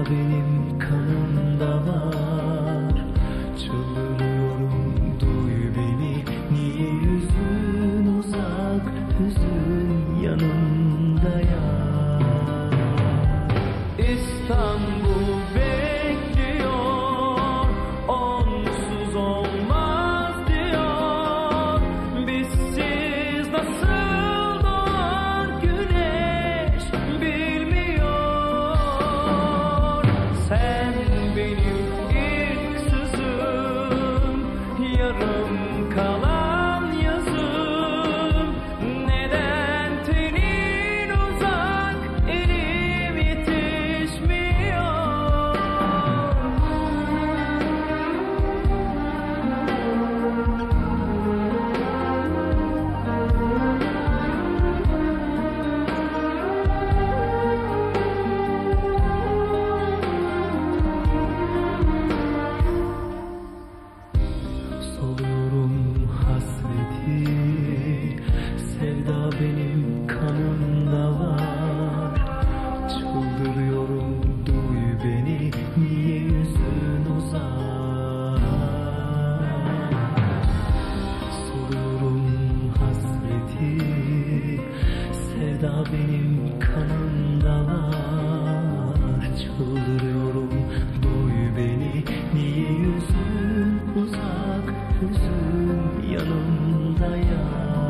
benim kanımda var. Çıldırıyorum, duy beni. Niye yüzün uzak, hüzün yanımda ya. İstanbul bekliyor, onsuz olmaz diyor. Bizsiz nasıl doğar güneş bilmiyor. Sen benim ilk sözüm, yarım kalan yazım. Neden tenin uzak, elim yetişmiyor. Soluyorum hasreti, sevda benim kanımda var. Çıldırıyorum, duy beni. Niye yüzün uzak. Soluyorum hasreti, sevda benim kanımda var. Çıldırıyorum, duy beni. Niye yüzün uzak, hüzün yanımda ya.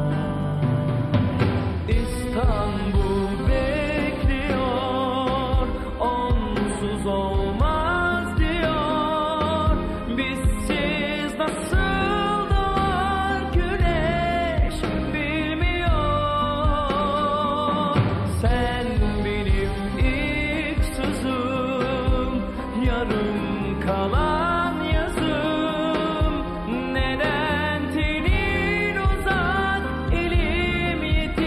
İstanbul bekliyor, onsuz olmaz diyor. Bizsiz nasıl doğar güneş bilmiyor. Sen benim ilk sözüm, yarım kalan yazım. Neden tenin uzak, elim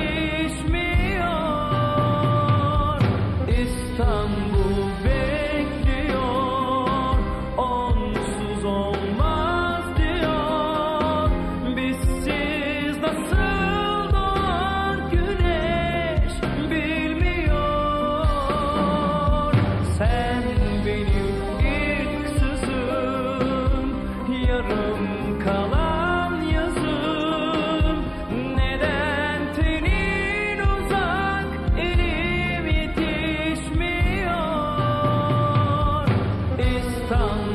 yetişmiyor. İstanbul bekliyor, onsuz olmaz diyor. Bizsiz nasıl doğar güneş bilmiyor. Sen benim ilk sözüm, yarım kalan yazım. Neden tenin uzak, elim yetişmiyor. İstanbul